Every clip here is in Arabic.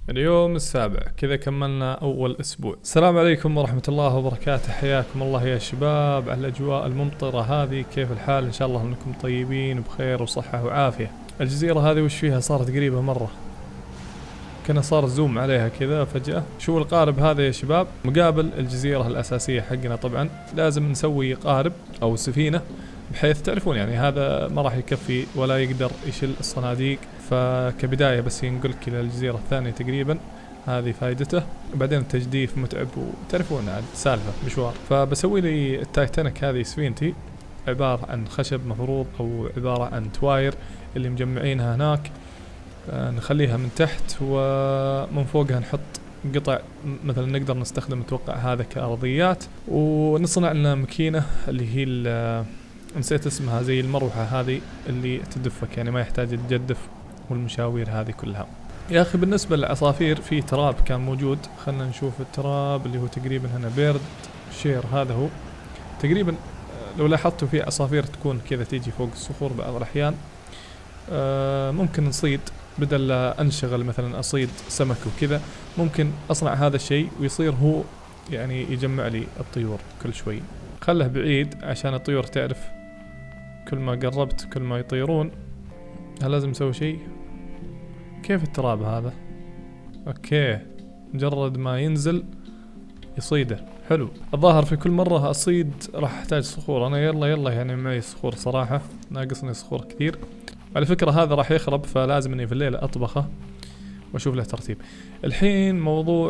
اليوم السابع كذا كملنا أول أسبوع. السلام عليكم ورحمة الله وبركاته، حياكم الله يا شباب على الأجواء الممطرة هذه. كيف الحال؟ إن شاء الله أنكم طيبين وبخير وصحة وعافية. الجزيرة هذه وش فيها؟ صارت قريبة مرة، كنا صار زوم عليها كذا فجأة. شو القارب هذا يا شباب؟ مقابل الجزيرة الأساسية حقنا. طبعا لازم نسوي قارب أو سفينة بحيث تعرفون يعني هذا ما راح يكفي ولا يقدر يشيل الصناديق، فكبداية بس ينقلك إلى الجزيرة الثانية تقريبا، هذه فائدته. وبعدين التجديف متعب وتعرفون عاد سالفة مشوار. فبسوي لي التايتانيك هذه سفينتي، عبارة عن خشب مفروض أو عبارة عن تواير اللي مجمعينها هناك. نخليها من تحت ومن فوقها نحط قطع مثلا نقدر نستخدم نتوقع هذا كأرضيات، ونصنع لنا ماكينة اللي هي نسيت اسمها، زي المروحة هذه اللي تدفك يعني ما يحتاج تجدف والمشاوير هذه كلها. يا أخي بالنسبة للعصافير في تراب كان موجود، خلنا نشوف التراب اللي هو تقريبا هنا بيرد شير. هذا هو تقريبا، لو لاحظتوا في عصافير تكون كذا تيجي فوق الصخور بعض الأحيان. ممكن نصيد، بدل لا أنشغل مثلا أصيد سمك وكذا، ممكن أصنع هذا الشيء ويصير هو يعني يجمع لي الطيور كل شوي. خله بعيد عشان الطيور تعرف كل ما قربت كل ما يطيرون. هل لازم نسوي شيء؟ كيف التراب هذا؟ اوكي، مجرد ما ينزل يصيده. حلو. الظاهر في كل مرة اصيد راح احتاج صخور. انا يلا يعني معي صخور صراحة، ناقصني صخور كثير. على فكرة هذا راح يخرب، فلازم اني في الليلة اطبخه واشوف له ترتيب. الحين موضوع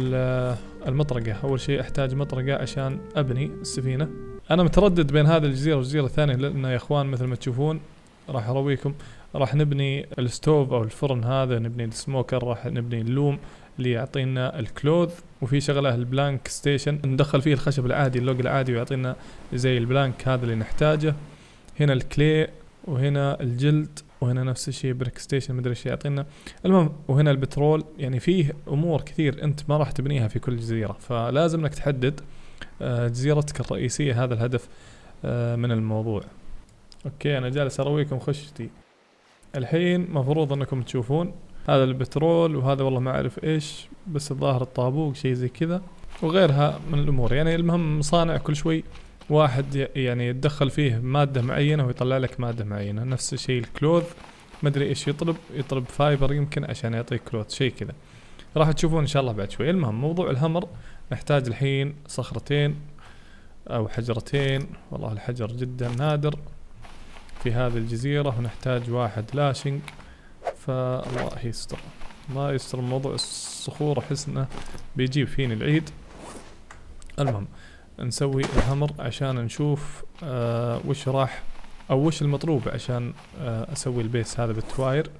المطرقة. اول شيء احتاج مطرقة عشان ابني السفينة. انا متردد بين هذه الجزيرة والجزيرة الثانية، لان يا اخوان مثل ما تشوفون راح ارويكم، راح نبني الستوف او الفرن هذا، نبني السموكر، راح نبني اللوم اللي يعطينا الكلوث، وفي شغله البلانك ستيشن ندخل فيه الخشب العادي اللوج العادي ويعطينا زي البلانك هذا اللي نحتاجه. هنا الكلي، وهنا الجلد، وهنا نفس الشيء بريك ستيشن مدري ايش يعطينا. المهم وهنا البترول. يعني فيه امور كثير انت ما راح تبنيها في كل جزيرة، فلازم انك تحدد جزيرتك الرئيسية. هذا الهدف من الموضوع. اوكي انا جالس ارويكم خشتي. الحين مفروض انكم تشوفون هذا البترول، وهذا والله ما اعرف ايش، بس الظاهر الطابوق شيء زي كذا، وغيرها من الامور. يعني المهم مصانع كل شوي واحد يعني يتدخل فيه مادة معينة ويطلع لك مادة معينة. نفس الشيء الكلوث، ما ادري ايش يطلب فايبر يمكن عشان يعطيك كلوث شيء كذا، راح تشوفون ان شاء الله بعد شوي. المهم موضوع الهمر، نحتاج الحين صخرتين او حجرتين، والله الحجر جدا نادر في هذه الجزيرة، ونحتاج واحد لاشنج. فالله يستر، الله يستر موضوع الصخور، احس انه بيجيب فيني العيد. المهم نسوي الهمر عشان نشوف وش راح او وش المطلوب عشان اسوي البيس هذا بالتواير.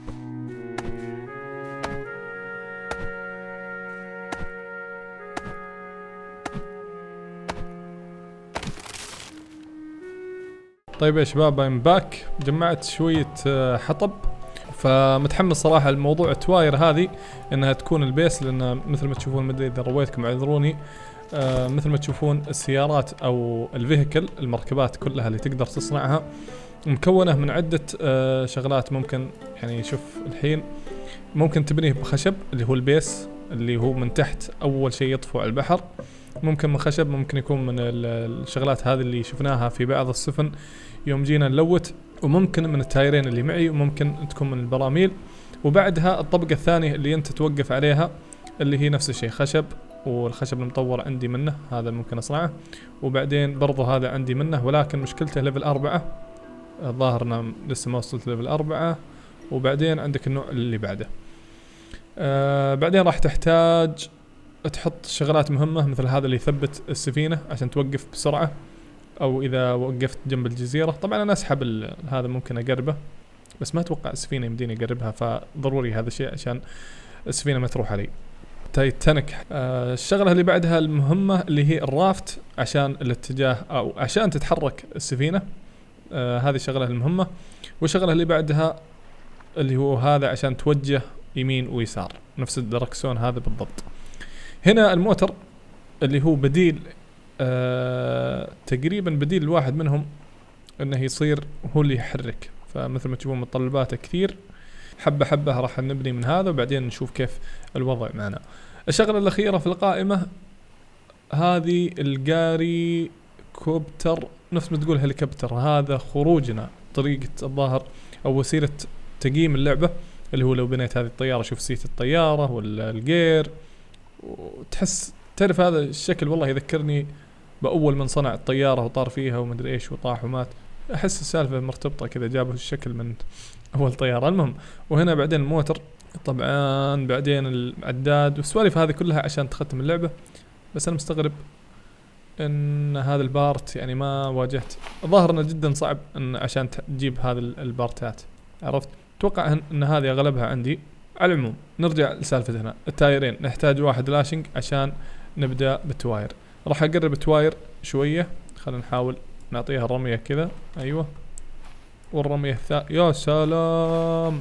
طيب يا شباب I'm باك، جمعت شوية حطب، فمتحمس صراحة الموضوع التواير هذه انها تكون البيس، لان مثل ما تشوفون مدري اذا رويتكم اعذروني، مثل ما تشوفون السيارات او الفيهيكل المركبات كلها اللي تقدر تصنعها مكونة من عدة شغلات. ممكن يعني شوف الحين ممكن تبنيه بخشب اللي هو البيس اللي هو من تحت اول شيء يطفو على البحر، ممكن من خشب، ممكن يكون من الشغلات هذه اللي شفناها في بعض السفن يوم جينا نلوت، وممكن من التايرين اللي معي، وممكن تكون من البراميل. وبعدها الطبقة الثانية اللي انت توقف عليها اللي هي نفس الشيء خشب، والخشب المطور عندي منه هذا ممكن اصنعه. وبعدين برضو هذا عندي منه، ولكن مشكلته ليفل 4، الظاهر انا لسه ما وصلت ليفل 4. وبعدين عندك النوع اللي بعده. بعدين راح تحتاج تحط شغلات مهمة مثل هذا اللي يثبت السفينة عشان توقف بسرعة، او اذا وقفت جنب الجزيرة. طبعا انا اسحب هذا ممكن اقربه، بس ما اتوقع السفينة يمديني اقربها، فضروري هذا الشيء عشان السفينة ما تروح علي. تايتانيك. الشغلة اللي بعدها المهمة اللي هي الرافت عشان الاتجاه او عشان تتحرك السفينة، هذه الشغلة المهمة. والشغلة اللي بعدها اللي هو هذا عشان توجه يمين ويسار، نفس الدركسون هذا بالضبط. هنا الموتر اللي هو بديل تقريبا بديل منهم انه يصير هو اللي يحرك، فمثل ما تشوفون متطلباته كثير. حبة حبة راح نبني من هذا وبعدين نشوف كيف الوضع معنا. الشغلة الأخيرة في القائمة هذه الجاري كوبتر، نفس ما تقول هليكوبتر. هذا خروجنا طريقة الظاهر أو وسيلة تقييم اللعبة، اللي هو لو بنيت هذه الطيارة شوف سيت الطيارة ولا الجير، وتحس تعرف هذا الشكل والله يذكرني بأول من صنع الطيارة وطار فيها ومدري إيش وطاح ومات. أحس السالفة مرتبطة كذا، جابوا الشكل من أول طيارة. المهم، وهنا بعدين الموتر طبعا، بعدين العداد والسوالف هذه كلها عشان تختم اللعبة. بس أنا مستغرب ان هذا البارت يعني ما واجهت، ظاهر انه جدا صعب ان عشان تجيب هذه البارتات، عرفت؟ اتوقع ان هذه اغلبها عندي. على العموم نرجع لسالفتنا، التايرين نحتاج واحد لاشنج عشان نبدا بالتواير. راح اقرب التواير شويه، خلينا نحاول نعطيها الرميه كذا، ايوه، والرميه يا سلام،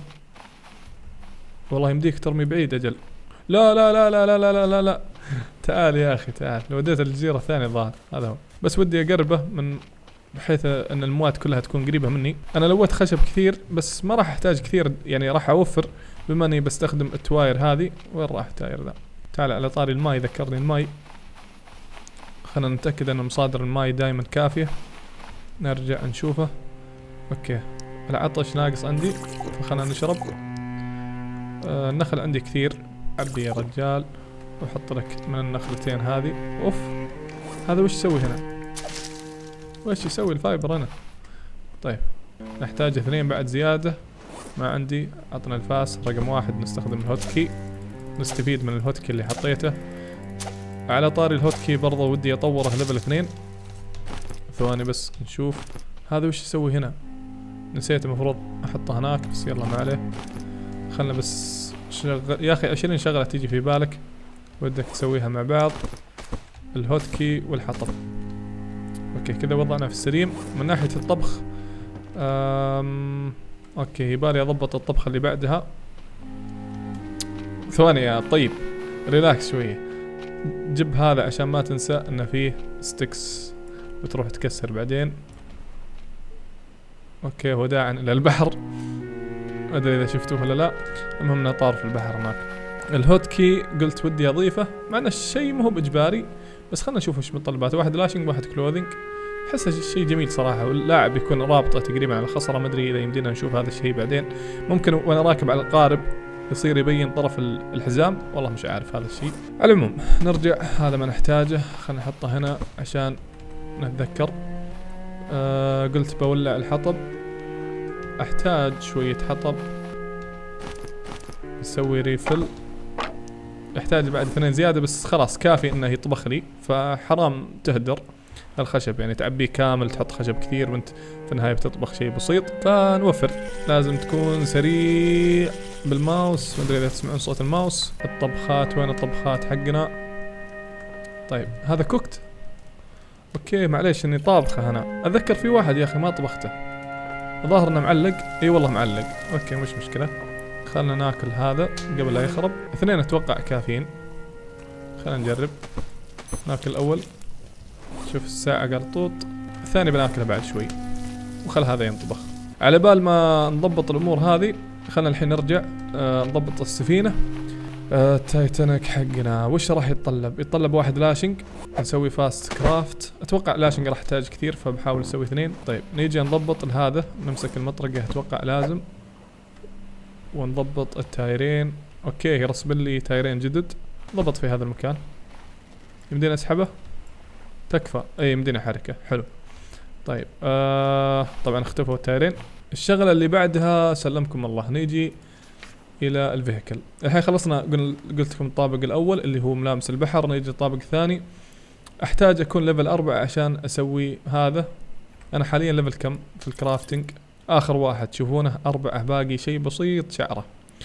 والله يمديك ترمي بعيد. اجل لا لا لا لا لا لا لا لا, لا. تعال يا اخي تعال، لو وديت الجزيرة الثانية الظاهر هذا هو، بس ودي اقربه من بحيث ان المواد كلها تكون قريبة مني. انا لويت خشب كثير بس ما راح احتاج كثير، يعني راح اوفر بما اني بستخدم التواير هذه. وين راح التاير ذا؟ تعال على طاري الماي، ذكرني الماي، خلينا نتأكد ان مصادر الماي دائما كافية. نرجع نشوفه. اوكي، العطش ناقص عندي فخلنا نشرب. النخل عندي كثير، عبي يا رجال وحط لك من النخلتين هذه. اوف، هذا وش يسوي هنا؟ وش يسوي الفايبر هنا؟ طيب نحتاج 2 بعد زيادة، ما عندي. عطنا الفاس رقم 1، نستخدم الهوت كي، نستفيد من الهوت كي اللي حطيته. على طاري الهوت كي برضه ودي اطوره ليفل 2. ثواني بس نشوف هذا وش يسوي هنا. نسيت المفروض احطه هناك، بس يلا ما عليه. خلنا بس شغل يا اخي، 20 شغلة تيجي في بالك ودك تسويها مع بعض، الهوت كي والحطب. اوكي كذا وضعنا في السليم. من ناحية الطبخ اوكي، يبالي اضبط الطبخة اللي بعدها. ثواني يا طيب، ريلاكس شوية. جيب هذا عشان ما تنسى انه فيه ستيكس وتروح تكسر بعدين. اوكي، هو داعٍ الى البحر، ما ادري اذا شفتوه ولا لا. المهم انه طار في البحر هناك. الهوت كي قلت ودي اضيفه، مع انه الشيء ما هو باجباري، بس خلنا نشوف وش متطلباته. 1 لاشنج، 1 كلوذنج. احسه شيء جميل صراحه، واللاعب يكون رابطه تقريبا على الخصره. ما ادري اذا يمدينا نشوف هذا الشيء بعدين، ممكن وانا راكب على القارب يصير يبين طرف الحزام، والله مش عارف هذا الشيء. على العموم نرجع، هذا ما نحتاجه، خلنا نحطه هنا عشان نتذكر. قلت بولع الحطب، احتاج شويه حطب، نسوي ريفل. احتاج بعد 2 زيادة، بس خلاص كافي انه يطبخ لي، فحرام تهدر الخشب، يعني تعبيه كامل تحط خشب كثير وانت في النهاية بتطبخ شيء بسيط. فنوفر، لازم تكون سريع بالماوس. ما ادري اذا تسمعون صوت الماوس. الطبخات، وين الطبخات حقنا؟ طيب هذا كوكت. اوكي معليش اني طابخه هنا. اتذكر في واحد يا اخي ما طبخته، ظاهر انه معلق. اي والله معلق. اوكي مش مشكلة، خلنا ناكل هذا قبل لا يخرب. 2 اتوقع كافيين. خلنا نجرب ناكل الاول، شوف الساعة قرطوط. الثاني بناكله بعد شوي، وخل هذا ينطبخ. على بال ما نضبط الامور هذه، خلنا الحين نرجع نضبط السفينة. التايتانيك حقنا وش راح يتطلب؟ يتطلب 1 لاشنج، نسوي فاست كرافت. اتوقع لاشنج راح يحتاج كثير، فبحاول اسوي 2. طيب نيجي نضبط هذا، نمسك المطرقة اتوقع لازم، ونضبط التايرين. اوكي يرسم لي تايرين جدد، ضبط في هذا المكان. يمدينا اسحبه؟ تكفى. اي يمدينا حركة، حلو. طيب طبعا اختفوا التايرين. الشغلة اللي بعدها سلمكم الله، نيجي الى الفيهيكل. الحين خلصنا، قلت لكم الطابق الاول اللي هو ملامس البحر. نيجي الطابق الثاني. احتاج اكون ليفل 4 عشان اسوي هذا. انا حاليا ليفل كم في الكرافتنج؟ اخر واحد تشوفونه 4، باقي شيء بسيط شعره.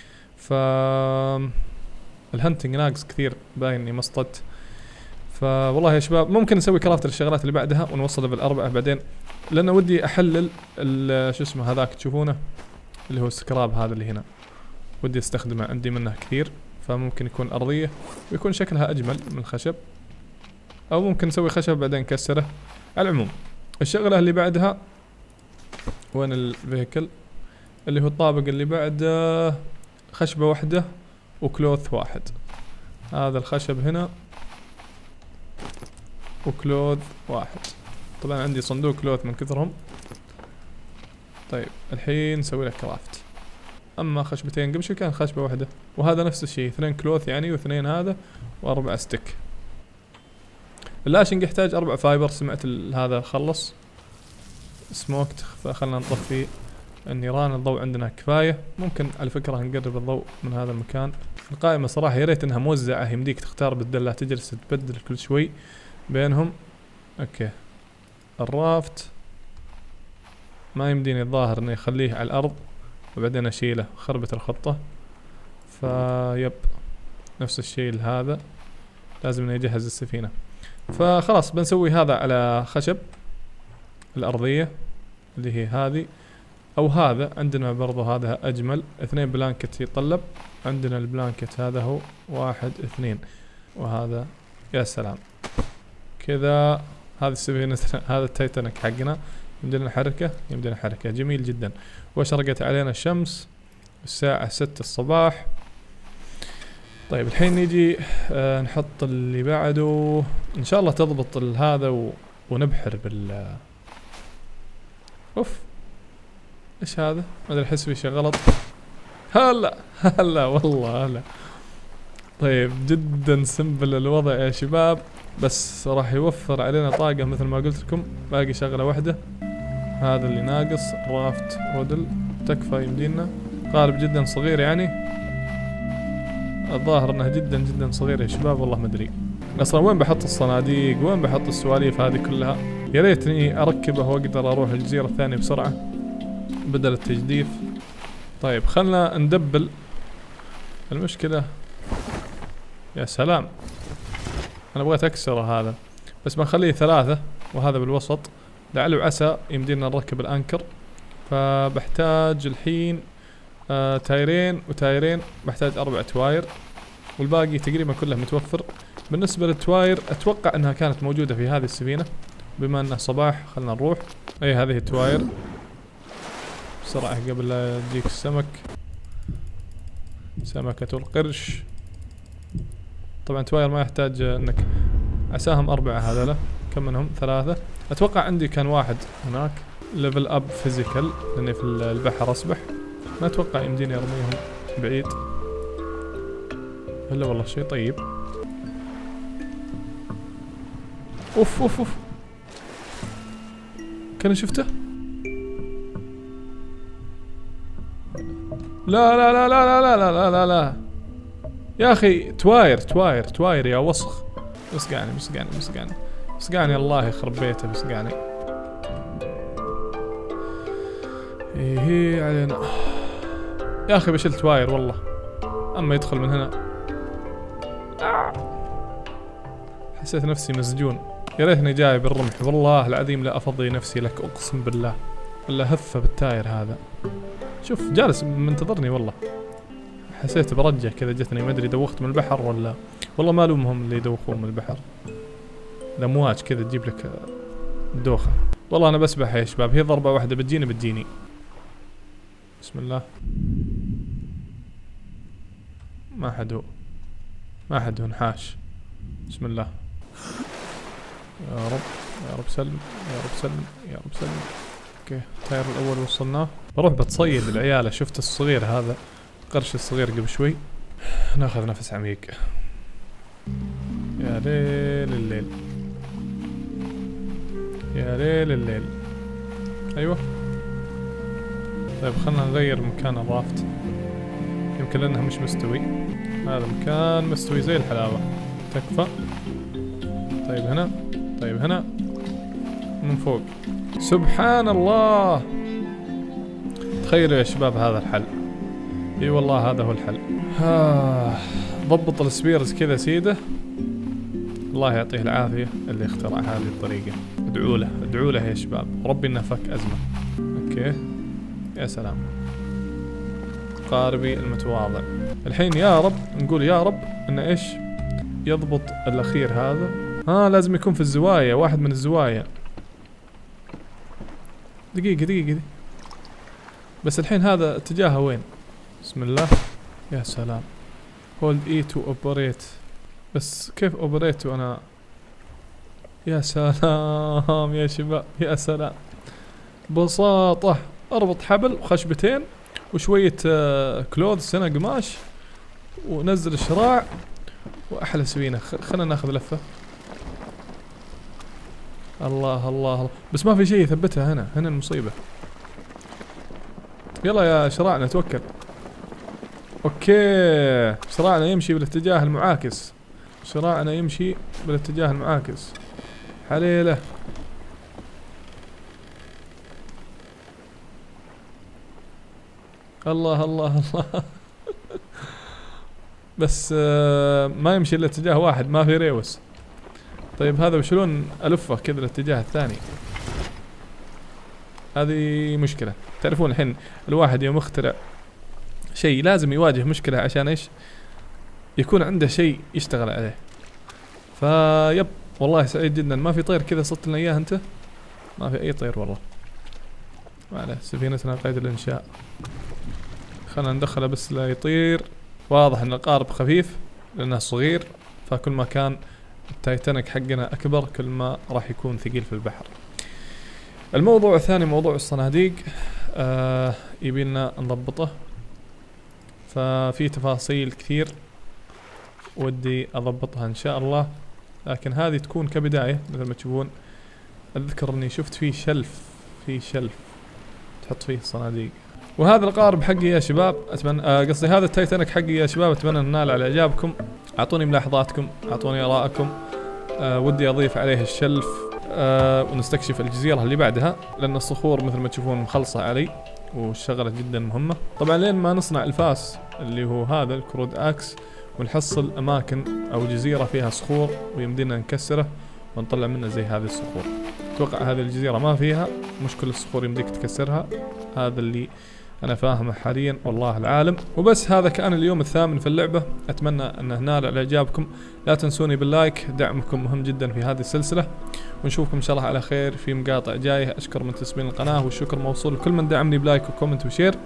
الهنتنج ناقص كثير، باين اني مسطت. فوالله يا شباب ممكن نسوي كرافت للشغلات اللي بعدها ونوصل ليفل 4 بعدين، لانه ودي احلل شو اسمه هذاك تشوفونه اللي هو السكراب هذا اللي هنا، ودي استخدمه، عندي منه كثير. فممكن يكون ارضية ويكون شكلها اجمل من الخشب، او ممكن نسوي خشب بعدين نكسره. على العموم الشغلة اللي بعدها، وين الفيهيكل؟ اللي هو الطابق اللي بعده خشبة واحدة وكلوث واحد. هذا الخشب هنا وكلوث واحد. طبعا عندي صندوق كلوث من كثرهم. طيب الحين نسوي له كرافت. اما خشبتين قبل شوي كان خشبة واحدة، وهذا نفس الشيء 2 كلوث يعني، واثنين هذا، و4 ستيك. اللاشنج يحتاج 4 فايبر. سمعت هذا خلص سموكت، فخلنا نطفي النيران. الضوء عندنا كفاية. ممكن على فكرة نقرب الضوء من هذا المكان. القائمة صراحة يا ريت انها موزعة، يمديك تختار بدل لا تجلس تبدل كل شوي بينهم. اوكي الرافت ما يمديني الظاهر اني اخليه على الارض وبعدين اشيله، خربت الخطة. فيب نفس الشيء لهذا، لازم اني اجهز السفينة. فخلاص بنسوي هذا على خشب الارضية اللي هي هذه، او هذا عندنا برضو هذا اجمل. 2 بلانكت يطلب. عندنا البلانكت هذا هو 1 2، وهذا يا سلام كذا. هذه السفينة هذا التايتانيك حقنا، يمدينا نحركه، يمدينا نحركه. جميل جدا. واشرقت علينا الشمس الساعة 6 الصباح. طيب الحين نيجي نحط اللي بعده. ان شاء الله تضبط هذا ونبحر بال اوف ايش هذا؟ ما ادري، احس في شيء غلط. هلا والله هلا. طيب جدا سمبل الوضع يا شباب، بس راح يوفر علينا طاقة مثل ما قلت لكم. باقي شغلة واحدة، هذا اللي ناقص. رافت رودل تكفى يمدينا. قارب جدا صغير يعني، الظاهر انه جدا جدا صغير يا شباب. والله ما ادري اصلا وين بحط الصناديق، وين بحط السواليف هذه كلها. يا ريتني اركبه واقدر اروح الجزيرة الثانية بسرعة بدل التجديف. طيب خلنا ندبل. المشكلة يا سلام، انا بغيت اكسره هذا، بس بنخليه 3 وهذا بالوسط، لعل وعسى يمدينا نركب الانكر. فبحتاج الحين تايرين وتايرين، بحتاج 4 تواير، والباقي تقريبا كله متوفر. بالنسبة للتواير اتوقع انها كانت موجودة في هذه السفينة. بما انه صباح خلنا نروح. اي هذه التواير بسرعة قبل لا يجيك السمك، سمكة القرش. طبعا تواير ما يحتاج انك عساهم 4 هذولا. كم منهم؟ 3 اتوقع. عندي كان 1 هناك ليفل اب فيزيكال لاني في البحر اسبح. ما اتوقع يمديني ارميهم بعيد. هلا والله شيء طيب. اوف اوف اوف، كان شفته. لا لا لا لا لا لا لا لا لا يا اخي، تواير يا وسخ. مسقعني الله يخرب بيته. مسقعني ايه علينا يا اخي. بشيل تواير والله، اما يدخل من هنا حسيت نفسي مسجون. يا ريتني جايب الرمح، والله العظيم لا افضي نفسي لك اقسم بالله. الا هفه بالتاير هذا. شوف جالس منتظرني والله. حسيت برجة كذا جتني، ما ادري دوخت من البحر ولا. والله ما الومهم اللي يدوخون من البحر، الامواج كذا تجيب لك دوخة. والله انا بسبح يا شباب، هي ضربة واحدة بتجيني. بسم الله. ما حد هو نحاش. بسم الله. يا رب سلم، يا رب سلم. اوكي التاير الاول وصلناه. بروح بتصيد العيال. شفت الصغير هذا، القرش الصغير قبل شوي. ناخذ نفس عميق. يا ليل الليل، يا ليل الليل. ايوه طيب خلنا نغير مكان الرافت، يمكن لانه مش مستوي. هذا مكان مستوي زي الحلاوة. تكفى. طيب هنا من فوق. سبحان الله. تخيلوا يا شباب هذا الحل. اي والله هذا هو الحل. ضبط السبيرز كذا سيده. الله يعطيه العافية اللي اخترع هذه الطريقة. ادعوا له يا شباب، ربي انه فك ازمة. اوكي يا سلام. قاربي المتواضع. الحين يا رب نقول يا رب انه ايش يضبط الاخير هذا. لازم يكون في الزوايا، واحد من الزوايا. دقيقة بس الحين هذا اتجاهه وين؟ بسم الله. يا سلام. هولد اي تو اوبريت. بس كيف اوبريت وانا؟ يا سلام يا شباب، يا سلام. ببساطة اربط حبل وخشبتين وشوية كلوذ سنة قماش ونزل الشراع واحلى سفينة. خلنا ناخذ لفة. الله الله الله. بس ما في شيء يثبتها هنا المصيبة. يلا يا شراعنا توكل. اوكي، شراعنا يمشي بالاتجاه المعاكس. شراعنا يمشي بالاتجاه المعاكس. حليله. الله الله الله. بس ما يمشي الا اتجاه واحد، ما في ريوس. طيب هذا وشلون الفه كذا الاتجاه الثاني؟ هذه مشكلة. تعرفون الحين الواحد يوم يخترع شيء لازم يواجه مشكلة عشان ايش؟ يكون عنده شيء يشتغل عليه. فيب والله سعيد جدا. ما في طير كذا صدت لنا اياه انت؟ ما في اي طير والله. ما عليه، سفينتنا قيد الانشاء. خلنا ندخله بس لا يطير. واضح ان القارب خفيف لانه صغير، فكل ما كان التايتانيك حقنا اكبر كل ما راح يكون ثقيل في البحر. الموضوع الثاني موضوع الصناديق. يبيلنا نضبطه، ففي تفاصيل كثير ودي اضبطها ان شاء الله، لكن هذه تكون كبداية. مثل ما تشوفون اذكر اني شفت فيه شلف تحط فيه صناديق. وهذا القارب حقي يا شباب، اتمنى قصدي هذا التايتانيك حقي يا شباب، اتمنى ان نال على اعجابكم. اعطوني ملاحظاتكم، اعطوني ارائكم. ودي اضيف عليه الشلف ونستكشف الجزيرة اللي بعدها، لان الصخور مثل ما تشوفون مخلصة علي والشغلة جدا مهمة. طبعا لين ما نصنع الفاس اللي هو هذا الكرود اكس ونحصل اماكن او جزيرة فيها صخور ويمدينا نكسره ونطلع منه زي هذه الصخور. اتوقع هذه الجزيرة ما فيها، مش كل الصخور يمديك تكسرها، هذا اللي انا فاهمه حاليا والله العالم. وبس هذا كان اليوم الثامن في اللعبة، اتمنى انه نال على اعجابكم. لا تنسوني باللايك، دعمكم مهم جدا في هذه السلسلة، ونشوفكم ان شاء الله على خير في مقاطع جاية. اشكر منتسبين القناة والشكر موصول لكل من دعمني بلايك وكومنت وشير.